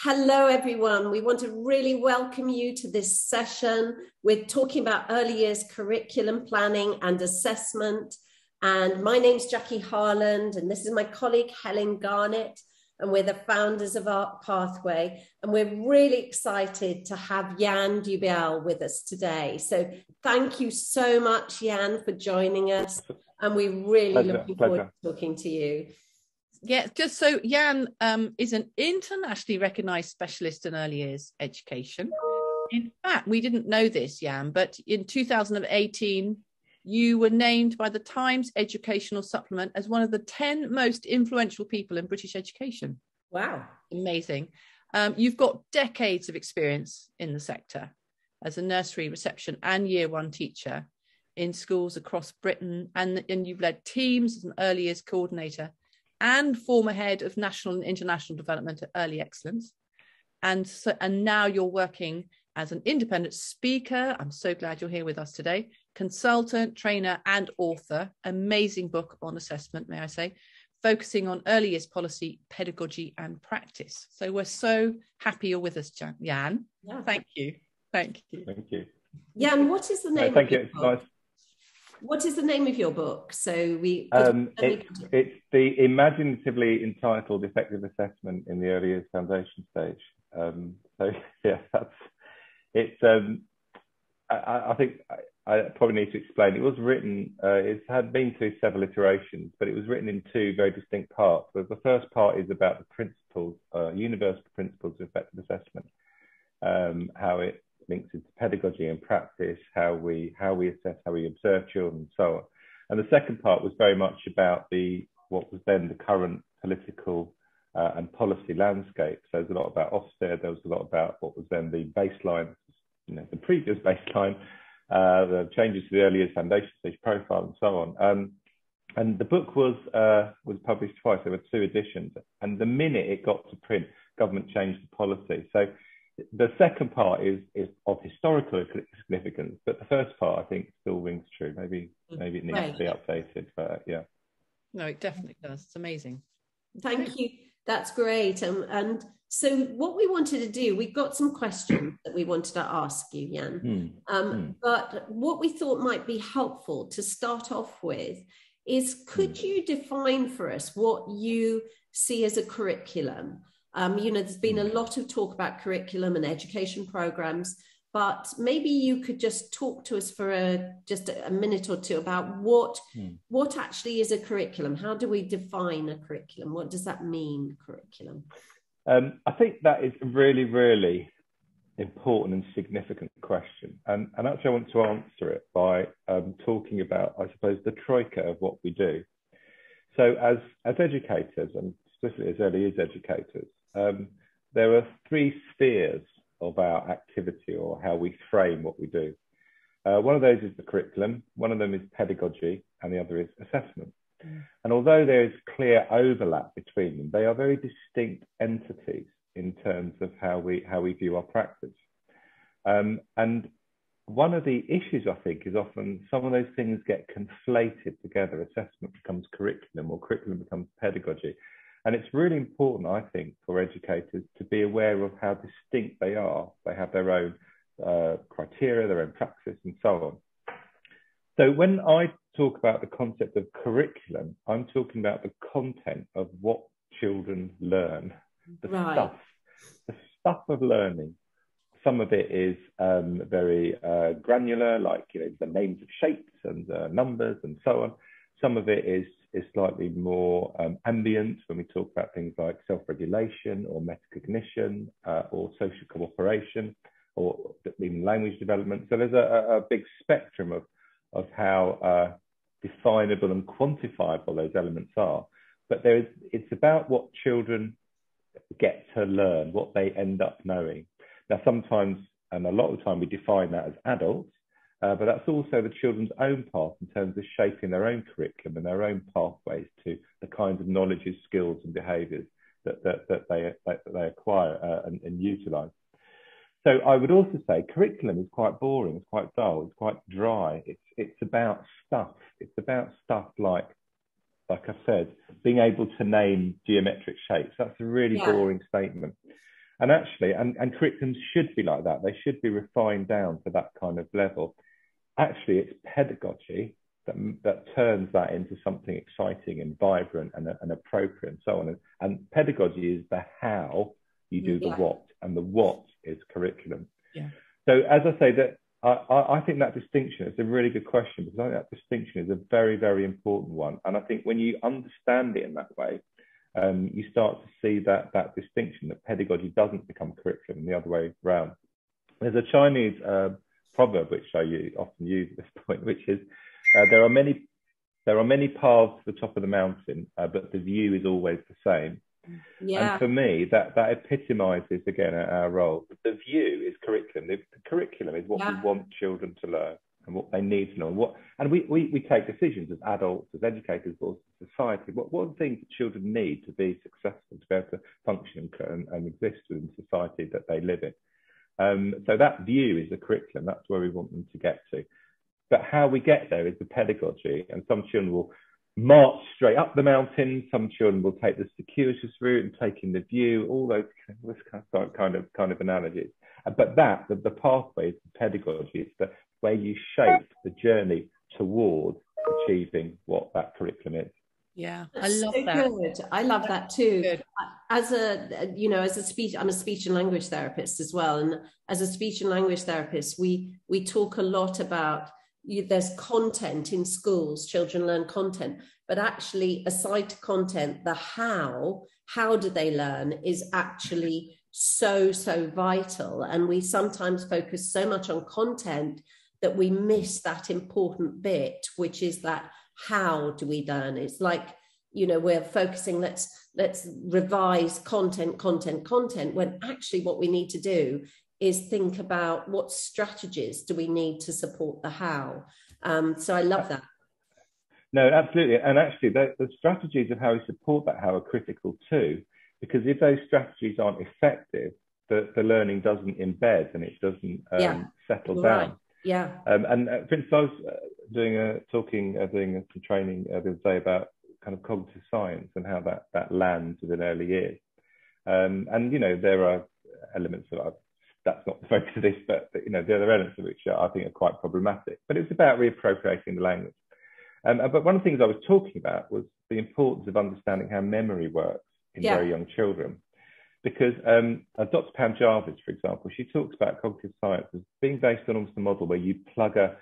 Hello, everyone. We want to really welcome you to this session. We're talking about early years curriculum planning and assessment. And my name's Jackie Harland, and this is my colleague, Helen Garnett, and we're the founders of Art Pathway. And we're really excited to have Jan Dubiel with us today. So thank you so much, Jan, for joining us. And we're really looking forward to talking to you. Yeah, just so Jan is an internationally recognised specialist in early years education. In fact, we didn't know this, Jan, but in 2018, you were named by the Times Educational Supplement as one of the 10 most influential people in British education. Wow. Amazing. You've got decades of experience in the sector as a nursery reception and year one teacher in schools across Britain, and you've led teams as an early years coordinator and former head of national and international development at Early Excellence. And now you're working as an independent speaker. I'm so glad you're here with us today. Consultant, trainer, and author. Amazing book on assessment, may I say, focusing on early years policy, pedagogy, and practice. So we're so happy you're with us, Jan. Yeah. Thank you. Thank you. Thank you. Jan, what is the name thank of you. your book? What is the name of your book? So it's the imaginatively entitled Effective Assessment in the Early Years Foundation Stage. I think I probably need to explain. It was written. It had been through several iterations, but it was written in two very distinct parts. So the first part is about the principles, universal principles of effective assessment, how it links into pedagogy and practice, how we assess, how we observe children, and so on. And the second part was very much about what was then the current political and policy landscape. So there's a lot about Ofsted, there was a lot about what was then the baseline, the previous baseline, the changes to the early years foundation stage profile, and so on. And the book was published twice. There were two editions, and the minute it got to print, government changed the policy. So the second part is of historical significance, but the first part, I think, still rings true. Maybe it needs to be updated, but yeah. No, it definitely does. It's amazing. Thank you. That's great. And so what we wanted to do, we've got some questions that we wanted to ask you, Jan. But what we thought might be helpful to start off with is, could you define for us what you see as a curriculum? There's been a lot of talk about curriculum and education programs, but maybe you could just talk to us for just a minute or two about what actually is a curriculum. How do we define a curriculum? What does that mean, curriculum? I think that is a really, really important and significant question. And actually, I want to answer it by talking about, I suppose, the troika of what we do. So as educators, and especially as early years educators, there are three spheres of our activity, or how we frame what we do. One of those is the curriculum, one of them is pedagogy, and the other is assessment. And although there is clear overlap between them, they are very distinct entities in terms of how we view our practice. And one of the issues, I think, is often some of those things get conflated together. Assessment becomes curriculum, or curriculum becomes pedagogy. And it's really important, I think, for educators to be aware of how distinct they are. They have their own criteria, their own praxis, and so on. So when I talk about the concept of curriculum, I'm talking about the content of what children learn, the stuff of learning. Some of it is very granular, like the names of shapes and numbers and so on. Some of it is slightly more ambient, when we talk about things like self-regulation or metacognition or social cooperation, or even language development. So there's a big spectrum of how definable and quantifiable those elements are. But it's about what children get to learn, what they end up knowing. Now, sometimes, and a lot of the time, we define that as adults, but that's also the children's own part in terms of shaping their own curriculum and their own pathways to the kinds of knowledges, skills, and behaviours that they acquire and utilise. So I would also say curriculum is quite boring, it's quite dull, it's quite dry. It's about stuff. It's about stuff like I said, being able to name geometric shapes. That's a really boring statement. And actually, and curriculums should be like that. They should be refined down to that kind of level. Actually, it's pedagogy that turns that into something exciting and vibrant and appropriate and so on. And pedagogy is the how you do the what, and the what is curriculum. Yeah. So as I say, that I think that distinction is a really good question, because I think that distinction is a very, very important one. And I think when you understand it in that way, you start to see that distinction, that pedagogy doesn't become curriculum and the other way around. There's a Chinese proverb which I often use at this point, which is there are many paths to the top of the mountain, but the view is always the same. Yeah. And for me, that epitomizes again our role. The view is curriculum. The curriculum is what we want children to learn and what they need to learn. And we take decisions as adults, as educators, or as society. What are the things that children need to be successful, to be able to function and exist within the society that they live in? So that view is the curriculum. That's where we want them to get to. But how we get there is the pedagogy. And some children will march straight up the mountain. Some children will take the circuitous route and take in the view. All those kind of analogies. But the pathway is the pedagogy. It's the way you shape the journey towards achieving what that curriculum is. Yeah, I love that. Good. I love that too. Good. I'm a speech and language therapist as well. And as a speech and language therapist, we talk a lot about there's content in schools, children learn content, but actually aside to content, the how do they learn is actually so vital. And we sometimes focus so much on content that we miss that important bit, which is that how do we learn? It's like, we're focusing, let's revise content, when actually what we need to do is think about what strategies do we need to support the how. So I love that. No, absolutely. And actually the strategies of how we support that how are critical too, because if those strategies aren't effective, the learning doesn't embed and it doesn't settle down. Right. Yeah. And for instance, I was doing some training the other day about kind of cognitive science and how that lands within early years. And there are elements of that's not the focus of this, but the other elements of which I think are quite problematic. But it's about reappropriating the language. But one of the things I was talking about was the importance of understanding how memory works in very young children. Because Dr. Pam Jarvis, for example, she talks about cognitive science as being based on almost a model where you plug a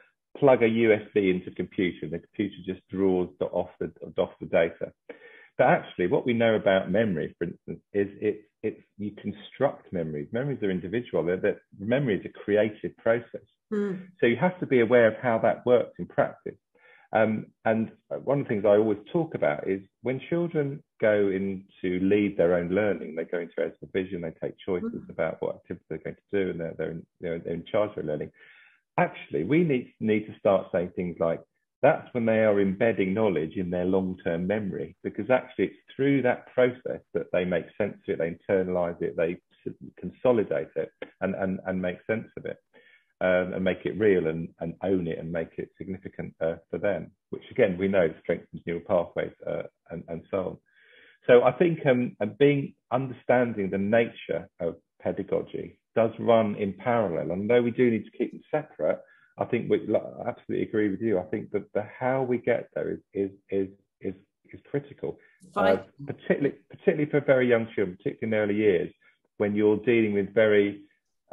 USB into a computer and the computer just draws off the data. But actually, what we know about memory, for instance, is you construct memories. Memories are individual. Memory is a creative process. So you have to be aware of how that works in practice. And one of the things I always talk about is when children go in to lead their own learning, they go into area of vision, they take choices about what activities they're going to do, and they're in charge of their learning. Actually, we need to start saying things like, that's when they are embedding knowledge in their long-term memory, because actually it's through that process that they make sense of it, they internalize it, they consolidate it and make sense of it, and make it real and own it and make it significant for them, which again, we know strengthens neural pathways and so on. So I think understanding the nature of pedagogy does run in parallel, and though we do need to keep them separate, I think I absolutely agree with you. I think that the how we get there is critical, particularly for very young children, particularly in early years, when you're dealing with very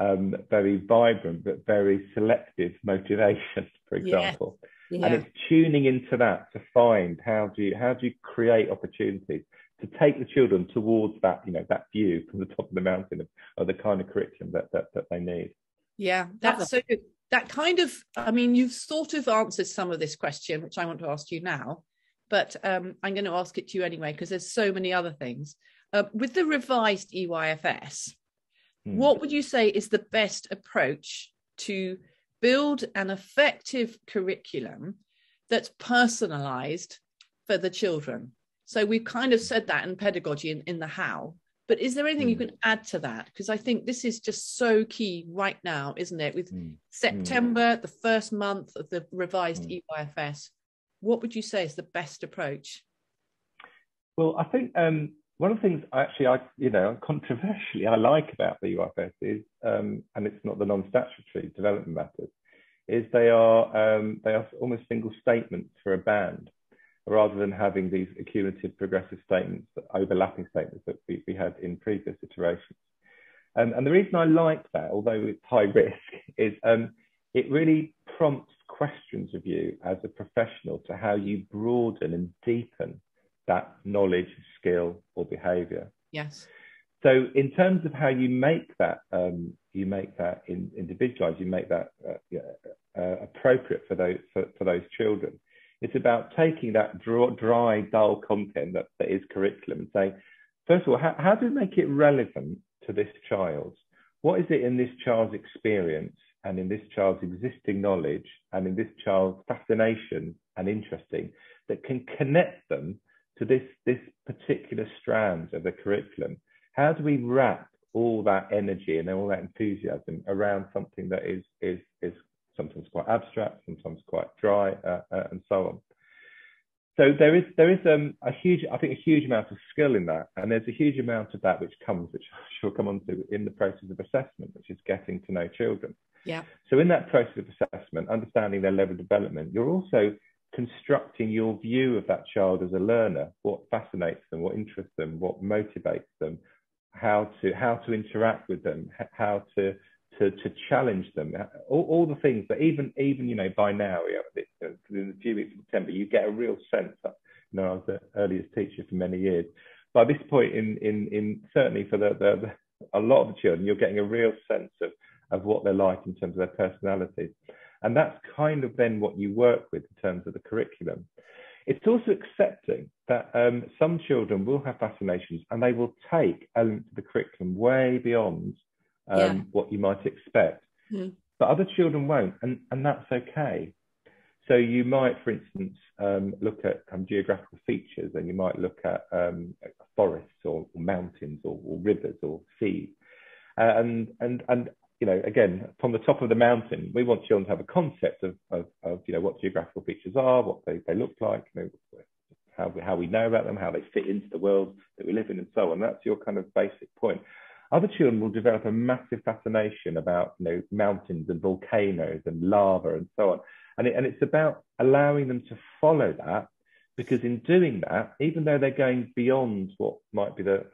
vibrant but very selective motivation, for example. Yeah. And it's tuning into that to find how do you create opportunities to take the children towards that that view from the top of the mountain of the kind of curriculum that they need. Yeah, that's so good. That kind of, you've sort of answered some of this question, which I want to ask you now, but I'm going to ask it to you anyway, because there's so many other things. With the revised EYFS, what would you say is the best approach to build an effective curriculum that's personalised for the children? So we've kind of said that in pedagogy in the how, but is there anything you can add to that? Because I think this is just so key right now, isn't it? With September, the first month of the revised EYFS, what would you say is the best approach? Well, I think one of the things controversially I like about the UIFS is, and it's not the non-statutory development matters, is they are almost single statements for a band, rather than having these accumulative progressive statements, overlapping statements that we had in previous iterations. And the reason I like that, although it's high risk, is it really prompts questions of you as a professional to how you broaden and deepen that knowledge, skill, or behaviour. Yes. So in terms of how you make that individualised, you make that appropriate for those children. It's about taking that dry, dull content that is curriculum and saying, first of all, how do we make it relevant to this child? What is it in this child's experience and in this child's existing knowledge and in this child's fascination and interesting that can connect them to this particular strand of the curriculum? How do we wrap all that energy and all that enthusiasm around something that is sometimes quite abstract, sometimes quite dry, and so on? So there is a huge amount of skill in that, and there's a huge amount of that which I shall come on to in the process of assessment, which is getting to know children. Yeah. So in that process of assessment, understanding their level of development, you're also constructing your view of that child as a learner, what fascinates them, what interests them, what motivates them, how to interact with them, how to challenge them, all the things that even by now, in a few weeks of September, you get a real sense. I was the earliest teacher for many years. By this point, in certainly for a lot of the children, you're getting a real sense of what they're like in terms of their personalities. And that's kind of then what you work with in terms of the curriculum. It's also accepting that some children will have fascinations and they will take elements of the curriculum way beyond what you might expect. Mm. But other children won't, and that's okay. So you might, for instance, look at geographical features, and you might look at forests or mountains or rivers or seas. And again, from the top of the mountain, we want children to have a concept of what geographical features are, what they look like, how we know about them, how they fit into the world that we live in, and so on. That's your kind of basic point. Other children will develop a massive fascination about mountains and volcanoes and lava and so on. And it's about allowing them to follow that, because in doing that, even though they're going beyond what might be the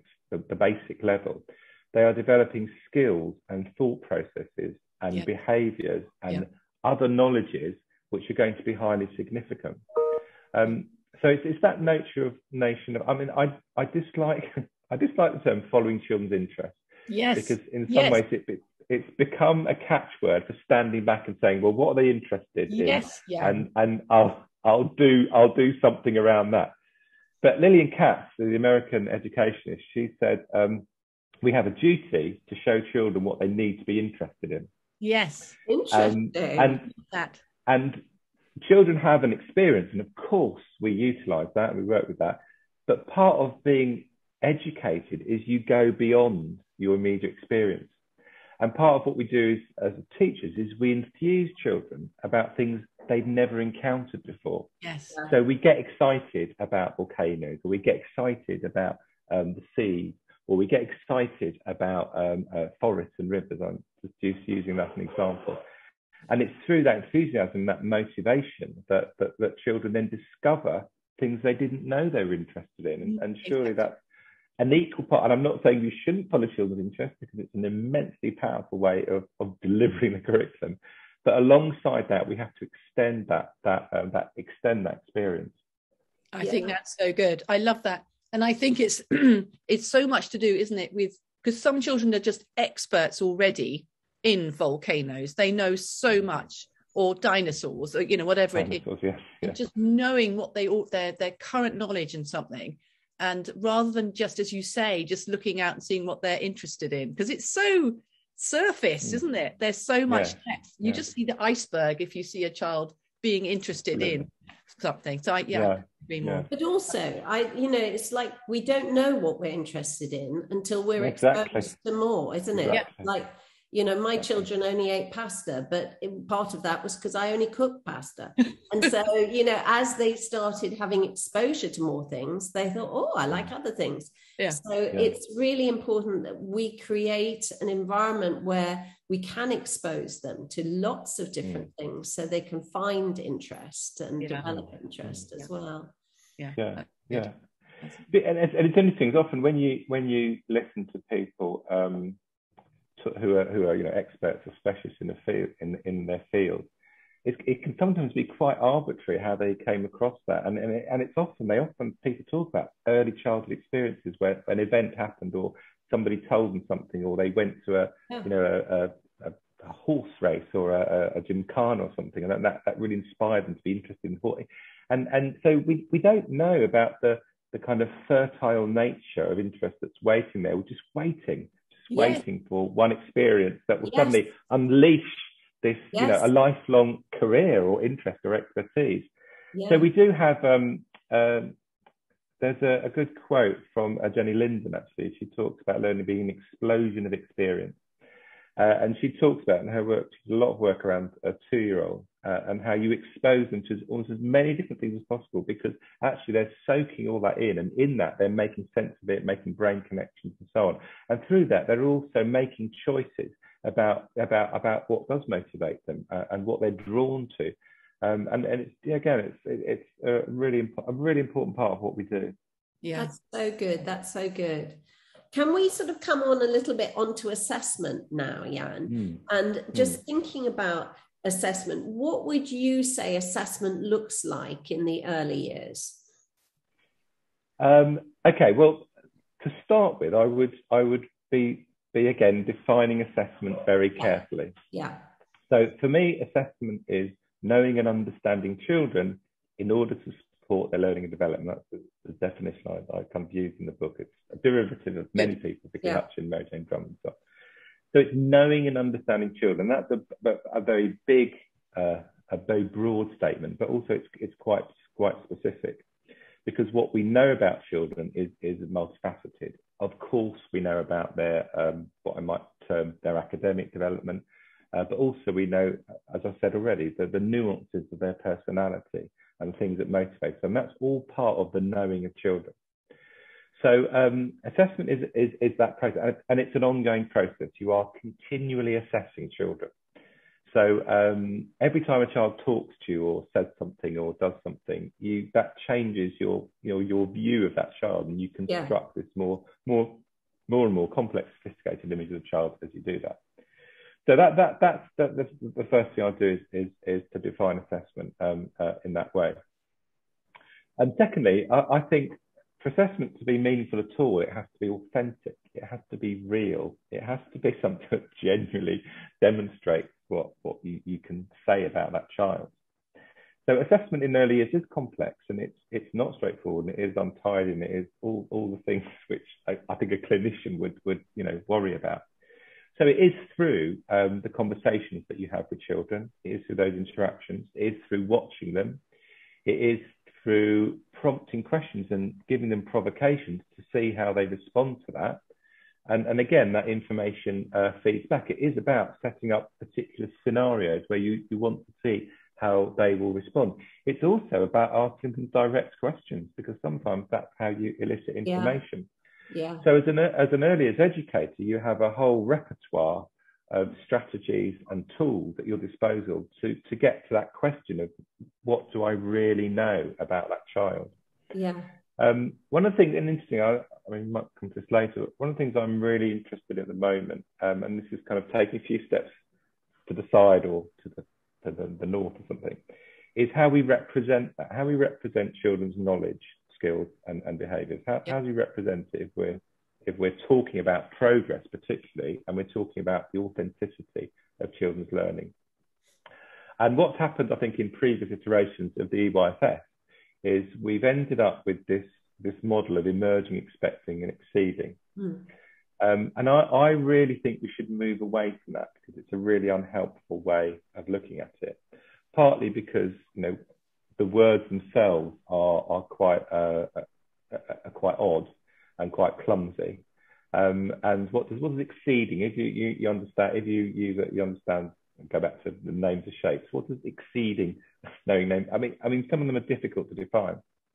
basic level, they are developing skills and thought processes and behaviours and other knowledges which are going to be highly significant. So it's that nation of. I mean, I dislike the term following children's interests. Yes. Because in some ways it's become a catchword for standing back and saying, well, what are they interested in? Yes. Yeah. And I'll do something around that. But Lillian Katz, the American educationist, she said, we have a duty to show children what they need to be interested in. Yes. Interesting. And children have an experience, and of course we utilise that and we work with that. But part of being educated is you go beyond your immediate experience. And part of what we do as teachers is we infuse children about things they've never encountered before. Yes. So we get excited about volcanoes, or we get excited about the sea, or we get excited about forests and rivers. I'm just using that as an example. And it's through that enthusiasm, that motivation, that children then discover things they didn't know they were interested in. And surely that's an equal part. And I'm not saying you shouldn't follow children's interest, because it's an immensely powerful way of delivering the curriculum. But alongside that, we have to extend that experience. I think that's so good. I love that. And I think it's so much to do, isn't it, because some children are just experts already in volcanoes. They know so much, or dinosaurs, or whatever it is. Yeah. Just knowing what their current knowledge in something, and rather than just, as you say, just looking out and seeing what they're interested in, because it's so surface, isn't it? There's so much depth. You just see the iceberg if you see a child being interested in something. So I agree more. But also, it's like we don't know what we're interested in until we're exposed to more, isn't it? Exactly. Like You know, my children only ate pasta, but part of that was because I only cooked pasta. And so, you know, as they started having exposure to more things, they thought, oh, I like other things. So it's really important that we create an environment where we can expose them to lots of different things so they can find interest and develop interest as well. And it's interesting, often when you listen to people who are you know, experts or specialists in the field, in their field, it can sometimes be quite arbitrary how they came across that, and it's often people talk about early childhood experiences where an event happened, or somebody told them something, or they went to a horse race or a gymkhana or something, and that really inspired them to be interested in sport. And so we don't know about the kind of fertile nature of interest that's waiting there. We're just waiting for one experience that will suddenly unleash this, you know, a lifelong career or interest or expertise. So we do have, there's a good quote from Jenny Linden, actually. She talks about learning being an explosion of experience. And she talks about in her work, she does a lot of work around a 2-year-old and how you expose them to almost as many different things as possible, because actually they're soaking all that in, and in that they're making sense of it, making brain connections and so on. And through that, they're also making choices about what does motivate them and what they're drawn to. And it's, again, it's a really important part of what we do. That's so good. That's so good. Can we sort of come on a little bit onto assessment now, Jan? And just thinking about assessment, what would you say assessment looks like in the early years? Okay, well, to start with, I would be again defining assessment very carefully. So for me, assessment is knowing and understanding children in order to support their learning and development. That's the definition I kind of use in the book. It's a derivative of many people, particularly Hutchin, Mary Jane Drummond. So it's knowing and understanding children. That's a very big, a very broad statement, but also it's quite specific, because what we know about children is multifaceted. Of course, we know about their what I might term their academic development, but also we know, as I said already, the nuances of their personality and things that motivate them. That's all part of the knowing of children. So assessment is that process, and it's an ongoing process. You are continually assessing children. So every time a child talks to you or says something or does something, that changes your view of that child, and you construct this more and more complex, sophisticated image of the child as you do that. So that's the first thing I'll do is to define assessment in that way. And secondly, I think for assessment to be meaningful at all, it has to be authentic. It has to be real. It has to be something that genuinely demonstrates what you can say about that child. So assessment in early years is complex, and it's not straightforward, and it is untidy, and it is all the things which I think a clinician would worry about. So it is through the conversations that you have with children. It is through those interactions. It is through watching them. It is through prompting questions and giving them provocations to see how they respond to that. And again, that information feeds back. It is about setting up particular scenarios where you want to see how they will respond. It's also about asking them direct questions, because sometimes that's how you elicit information. So as an early years educator, you have a whole repertoire of strategies and tools at your disposal to get to that question of what do I really know about that child. One of the things, and interesting, I mean, we might come to this later, one of the things I'm really interested in at the moment, and this is kind of taking a few steps to the side or to the north or something, is how we represent that, how we represent children's knowledge, skills and behaviours. How do we represent it if we're talking about progress particularly, and we're talking about the authenticity of children's learning? And what's happened, I think, in previous iterations of the EYFS is we've ended up with this model of emerging, expecting and exceeding. And I really think we should move away from that, because it's a really unhelpful way of looking at it, partly because the words themselves are quite odd and quite clumsy, And what does exceeding? If you understand, if you understand, go back to the names of shapes. What does exceeding knowing name? I mean, some of them are difficult to define.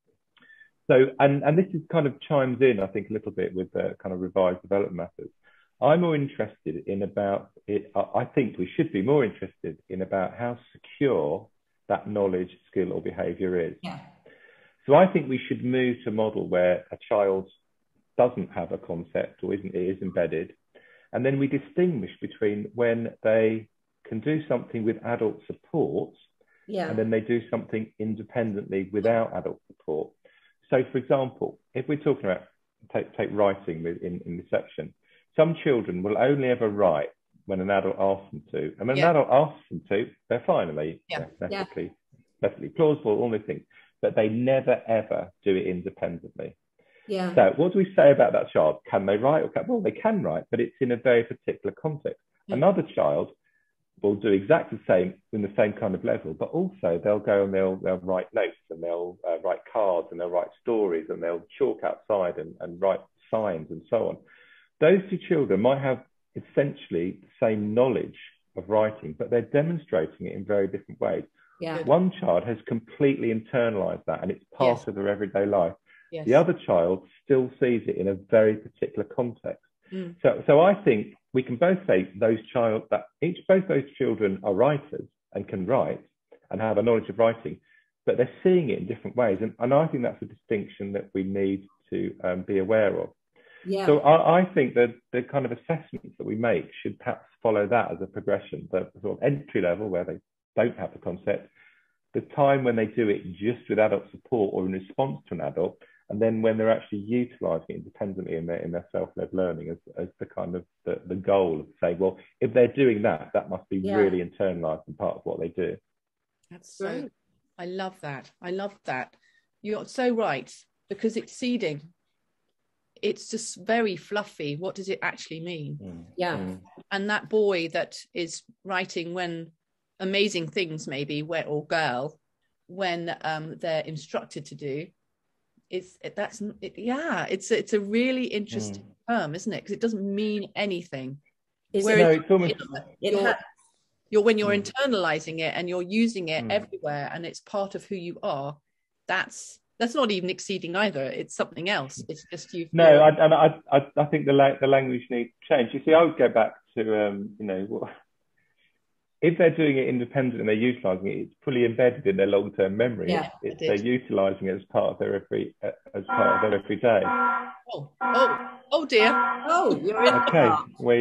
So, and this is kind of chimes in, I think, a little bit with the kind of revised development methods. I'm more interested in about it. I think we should be more interested in about how secure that knowledge, skill, or behaviour is. Yeah. So I think we should move to a model where a child doesn't have a concept or it is embedded, and then we distinguish between when they can do something with adult support, and then they do something independently without adult support. So, for example, if we're talking about take writing in reception, some children will only ever write when an adult asks them to, and when an adult asks them to, they're finally perfectly plausible, all these things, but they never ever do it independently. Yeah. So, what do we say about that child? Can they write? Well, they can write, but it's in a very particular context. Another child will do exactly the same in the same kind of level, but also they'll go and they'll write notes, and they'll write cards, and they'll write stories, and they'll chalk outside and write signs and so on. Those two children might have essentially the same knowledge of writing, but they're demonstrating it in very different ways. Yeah. One child has completely internalized that, and it's part of their everyday life. The other child still sees it in a very particular context. So I think we can both say both those children are writers and can write and have a knowledge of writing, but they're seeing it in different ways. And I think that's a distinction that we need to be aware of. Yeah. So I think that the kind of assessments that we make should perhaps follow that as a progression, the sort of entry level where they don't have the concept, the time when they do it just with adult support or in response to an adult, and then when they're actually utilising it independently in their self-led learning as the kind of the goal of saying, well, if they're doing that, that must be really internalised and part of what they do. That's so, I love that. You're so right, because exceeding, it's just very fluffy. What does it actually mean? And that boy that is writing when amazing things maybe, or girl, when they're instructed to do, it's a really interesting term, isn't it? Because it doesn't mean anything. Whereas it's almost when you're internalizing it and you're using it everywhere, and it's part of who you are, that's not even exceeding either. It's something else. It's just you. No, I think the language needs to change. You see, I would go back to if they're doing it independently and they're utilising it, it's fully embedded in their long-term memory. Yeah, they're utilising it as part of their every day. Oh dear. Oh, you're in. Okay, we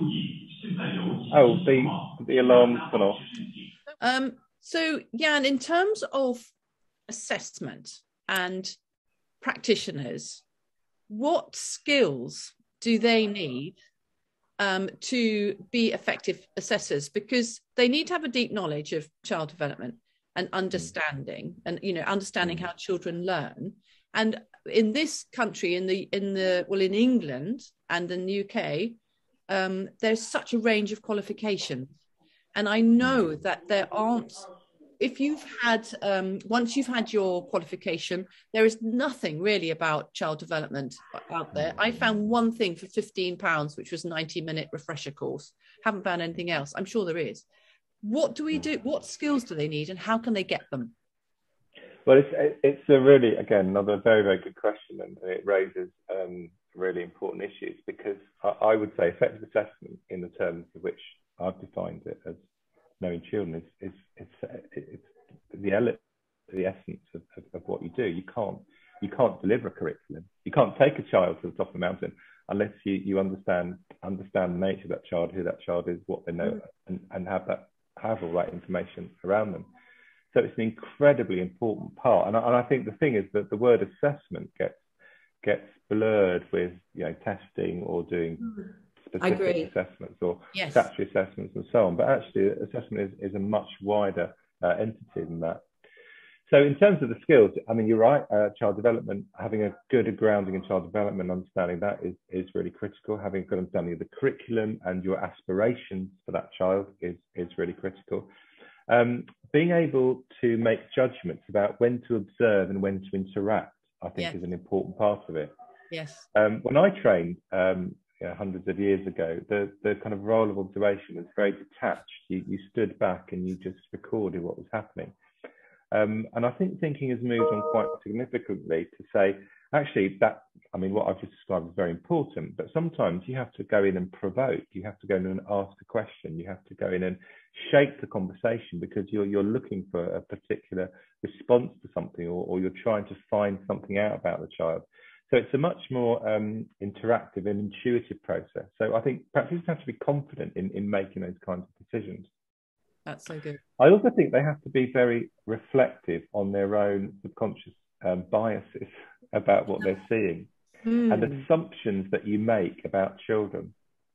the alarm's gone off. So Jan, in terms of assessment and practitioners, what skills do they need to be effective assessors? Because they need to have a deep knowledge of child development and understanding, and understanding how children learn. And in this country, in England and in the UK, there's such a range of qualifications, and I know that there aren't. If you've had, once you've had your qualification, there is nothing really about child development out there. I found one thing for £15, which was a 90-minute refresher course. Haven't found anything else. I'm sure there is. What do we do? What skills do they need, and how can they get them? Well, it's a really, again, another very, very good question, and it raises really important issues, because I would say effective assessment, in the terms of which I've defined it as knowing children, is the essence of what you do. You can't deliver a curriculum. You can't take a child to the top of the mountain unless you understand the nature of that child, who that child is, what they know, and have all that information around them. So it's an incredibly important part. And I think the thing is that the word assessment gets blurred with testing or doing specific assessments or statutory assessments and so on. But actually, assessment is a much wider entity than that. So in terms of the skills, I mean, you're right, child development, having a good grounding in child development, understanding that is really critical. Having a good understanding of the curriculum and your aspirations for that child is really critical. Being able to make judgments about when to observe and when to interact, I think, is an important part of it. Yes. When I trained hundreds of years ago, the kind of role of observation was very detached. You stood back and you just recorded what was happening. And I think thinking has moved on quite significantly to say, actually, what I've just described is very important, but sometimes you have to go in and provoke. You have to go in and ask a question. You have to go in and shape the conversation because you're looking for a particular response to something, or you're trying to find something out about the child. So it's a much more interactive and intuitive process. So I think perhaps you just have to be confident in making those kinds of decisions. That's so good. I also think they have to be very reflective on their own subconscious biases about what they're seeing and assumptions that you make about children.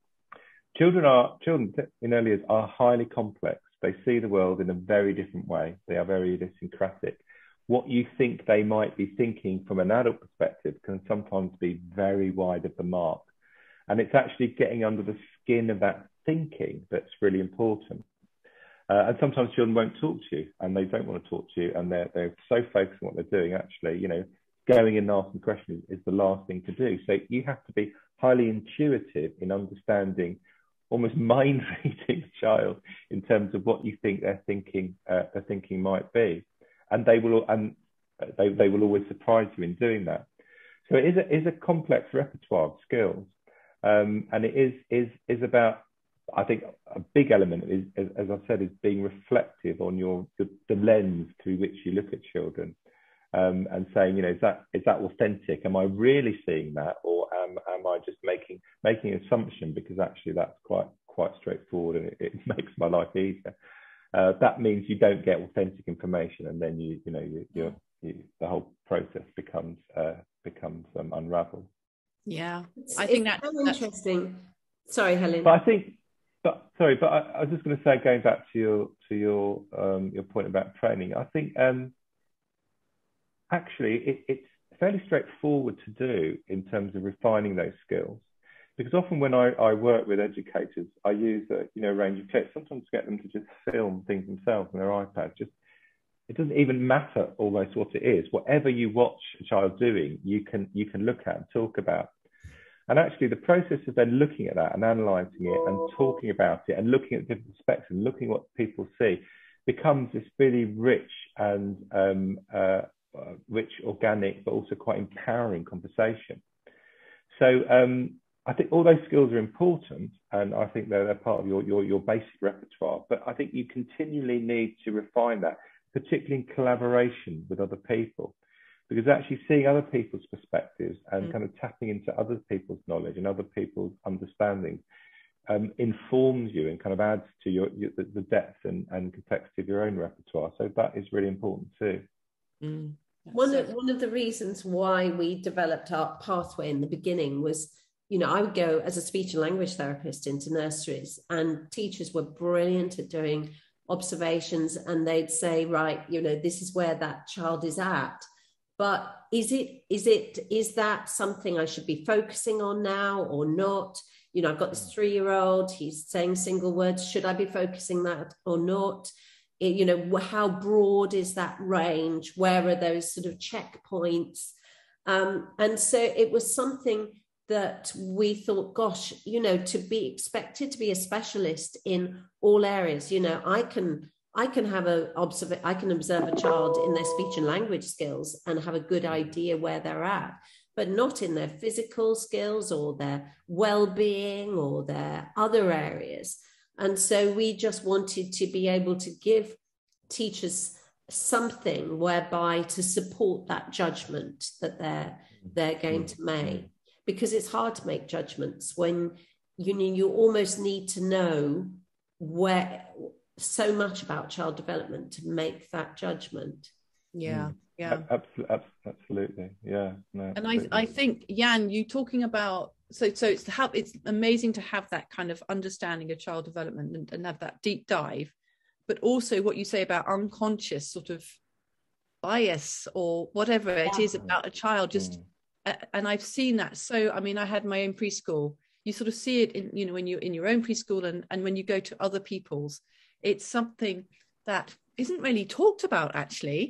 Children in early years are highly complex. They see the world in a very different way. They are very idiosyncratic. What you think they might be thinking from an adult perspective can sometimes be very wide of the mark. And it's actually getting under the skin of that thinking that's really important. And sometimes children won't talk to you, and they don't want to talk to you, and they're so focused on what they're doing. Actually, going in and asking questions is the last thing to do. So you have to be highly intuitive in understanding, almost mind reading the child in terms of what you think their thinking might be, and they will always surprise you in doing that. So it is a complex repertoire of skills, and it is about, I think a big element is, as I've said, is being reflective on the lens through which you look at children, and saying, is that authentic? Am I really seeing that, or am I just making an assumption because actually that's quite straightforward and it makes my life easier? That means you don't get authentic information, and then the whole process becomes unraveled. Yeah, I think that's interesting. Sorry, Helen. But I was just going to say, going back to your point about training, I think actually it's fairly straightforward to do in terms of refining those skills, because often when I work with educators, I use a range of clips, sometimes to get them to just film things themselves on their iPad. It doesn't even matter almost what it is. Whatever you watch a child doing, you can look at and talk about. And actually, the process of then looking at that and analysing it and talking about it and looking at different perspectives and looking at what people see becomes this really rich and organic, but also quite empowering conversation. So I think all those skills are important, and I think they're part of your basic repertoire. But I think you continually need to refine that, particularly in collaboration with other people. Because actually seeing other people's perspectives and kind of tapping into other people's knowledge and other people's understanding informs you and kind of adds to the depth and complexity of your own repertoire. So that is really important too. One of the reasons why we developed our pathway in the beginning was, I would go as a speech and language therapist into nurseries, and teachers were brilliant at doing observations, and they'd say, right, this is where that child is at. But is that something I should be focusing on now or not? I've got this 3-year-old, he's saying single words. Should I be focusing that or not? How broad is that range? Where are those sort of checkpoints? And so it was something that we thought, gosh, to be expected to be a specialist in all areas, I can observe a child in their speech and language skills and have a good idea where they're at, but not in their physical skills or their well-being or their other areas. And so we just wanted to be able to give teachers something whereby to support that judgment that they're going to make, because it's hard to make judgments when you almost need to know where so much about child development to make that judgment. Absolutely. Yeah, no, and I think, Jan, you talking about so it's amazing to have that kind of understanding of child development and have that deep dive, but also what you say about unconscious sort of bias or whatever it is about a child, just and I've seen that. So I had my own preschool. You sort of see it in when you're in your own preschool and when you go to other people's. It's something that isn't really talked about, actually.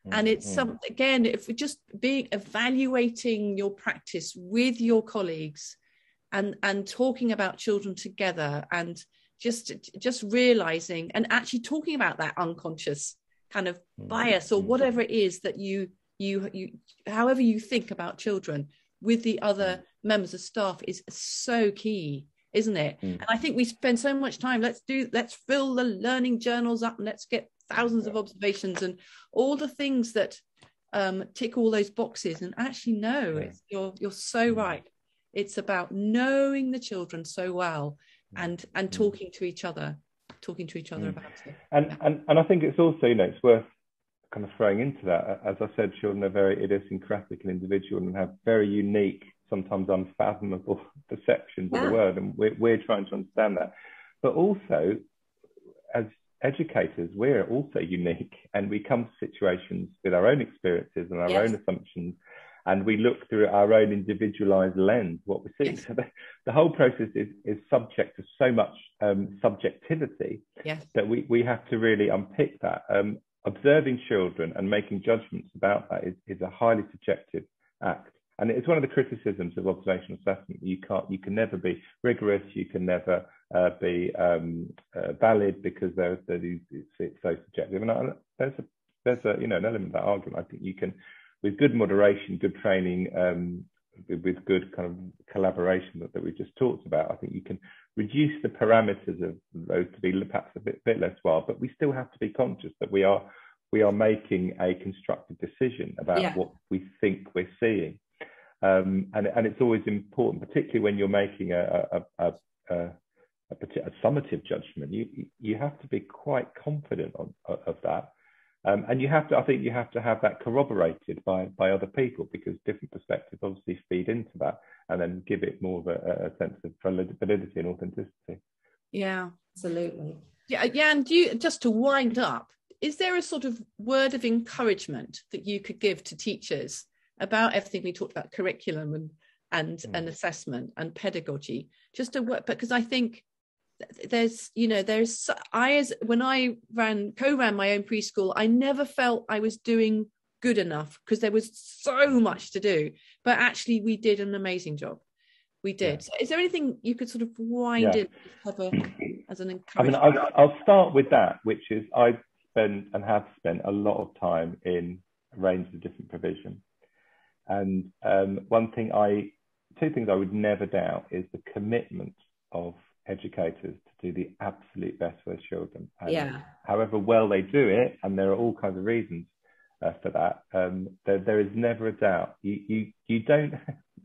And it's some, again, if we just evaluating your practice with your colleagues and talking about children together, and just realizing and actually talking about that unconscious kind of bias or whatever it is that you however you think about children with the other members of staff is so key, isn't it? And I think we spend so much time, let's fill the learning journals up and let's get thousands of observations and all the things that tick all those boxes. And actually, no, you're so right. It's about knowing the children so well and talking to each other about it. And I think it's also, it's worth kind of throwing into that. As I said, children are very idiosyncratic and individual and have very unique, sometimes unfathomable perceptions of the world, and we're trying to understand that. But also, as educators, we're also unique, and we come to situations with our own experiences and our own assumptions, and we look through our own individualized lens what we're seeing. So the whole process is subject to so much subjectivity that we have to really unpick that. Observing children and making judgments about that is a highly subjective act. And it's one of the criticisms of observational assessment. You can never be rigorous. You can never be valid because it's so subjective. And there's an element of that argument. I think you can, with good moderation, good training, with good kind of collaboration that we just talked about, I think you can reduce the parameters of those to be perhaps a bit less wild. But we still have to be conscious that we are making a constructive decision about what we think we're seeing. And it's always important, particularly when you're making a summative judgment. You have to be quite confident of that, and I think you have to have that corroborated by other people, because different perspectives obviously feed into that, and then give it more of a sense of validity and authenticity. Yeah, absolutely. Yeah, and just to wind up, is there a sort of word of encouragement that you could give to teachers about everything we talked about, curriculum and assessment and pedagogy, just to work? Because I think when I co-ran my own preschool, I never felt I was doing good enough because there was so much to do, but actually we did an amazing job. We did. So is there anything you could sort of wind in as an encouragement? I mean, I'll start with that, which is I spend and have spent a lot of time in a range of different provision. And two things I would never doubt is the commitment of educators to do the absolute best for their children. And however well they do it, and there are all kinds of reasons for that, there is never a doubt. You don't,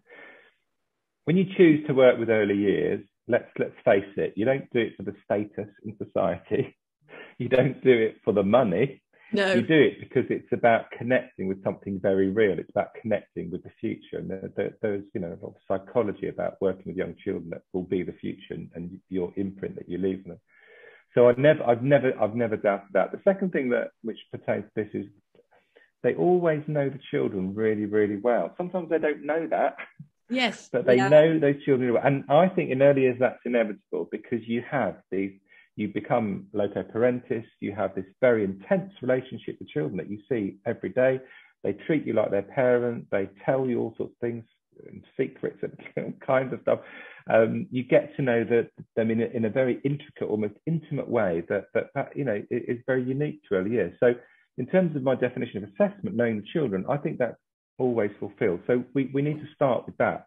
when you choose to work with early years, let's face it, you don't do it for the status in society. You don't do it for the money. No. You do it because it's about connecting with something very real. It's about connecting with the future. And there's a lot of psychology about working with young children that will be the future and your imprint that you leave them. So I've never doubted that. The second thing which pertains to this is they always know the children really, really well. Sometimes they don't know that. Yes. But they know those children well. And I think in early years that's inevitable, because you become loco parentis, you have this very intense relationship with children that you see every day. They treat you like their parent, they tell you all sorts of things and secrets and kinds of stuff. You get to know them in a very intricate, almost intimate way that is very unique to early years. So in terms of my definition of assessment, knowing the children, I think that's always fulfilled. So we need to start with that.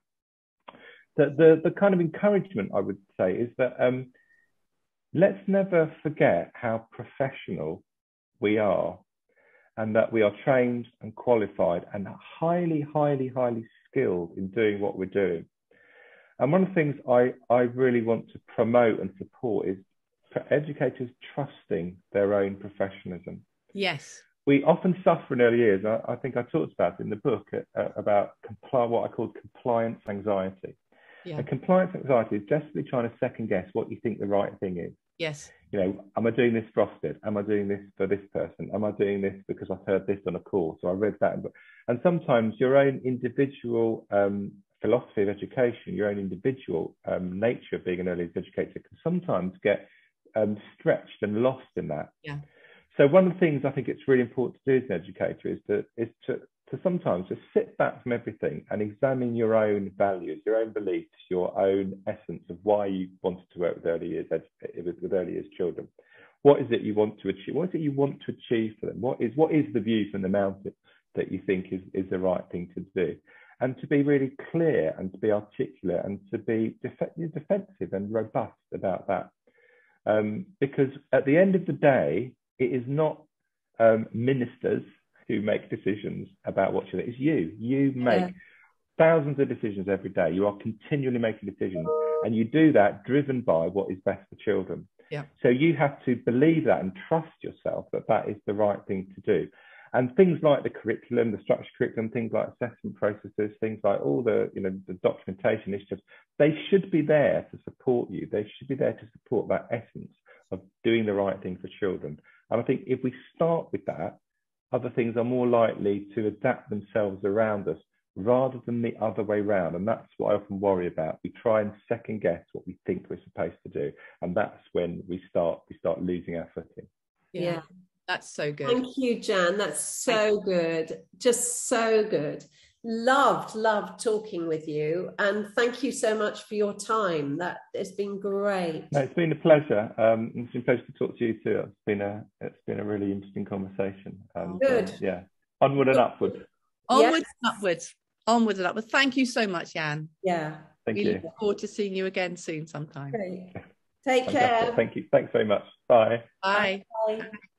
The kind of encouragement I would say is that let's never forget how professional we are, and that we are trained and qualified and highly, highly, highly skilled in doing what we're doing. And one of the things I really want to promote and support is for educators trusting their own professionalism. Yes. We often suffer in early years. I think I talked about it in the book about what I called compliance anxiety. Yeah. And compliance anxiety is desperately trying to second guess what you think the right thing is. Yes. Am I doing this for Ofsted? Am I doing this for this person? Am I doing this because I've heard this on a course or I read that? And sometimes your own individual philosophy of education, your own individual nature of being an early educator can sometimes get stretched and lost in that. Yeah. So one of the things I think it's really important to do as an educator is to sometimes just sit back from everything and examine your own values, your own beliefs, your own essence of why you wanted to work with early years children. What is it you want to achieve? What is it you want to achieve for them? What is the view from the mountain that you think is the right thing to do? And to be really clear and to be articulate and to be defensive and robust about that. Because at the end of the day, it is not ministers who make decisions about what you think. It's you. You make thousands of decisions every day. You are continually making decisions, and you do that driven by what is best for children. Yeah. So you have to believe that and trust yourself that that is the right thing to do. And things like the curriculum, the structured curriculum, things like assessment processes, things like all the, the documentation initiatives, they should be there to support you. They should be there to support that essence of doing the right thing for children. And I think if we start with that, other things are more likely to adapt themselves around us rather than the other way around. And that's what I often worry about. We try and second guess what we think we're supposed to do. And that's when we start losing our footing. Yeah. That's so good. Thank you, Jan. That's so good. Just so good. Loved talking with you. And thank you so much for your time. That has been great. No, it's been a pleasure. It's been a pleasure to talk to you too. It's been a really interesting conversation. Good. Yeah. Onward and upward. Onwards and upwards. Onwards and upwards. Thank you so much, Jan. Yeah. Thank we you. look forward to seeing you again soon sometime. Great. Take care. Thank you. Thanks very much. Bye. Bye. Bye.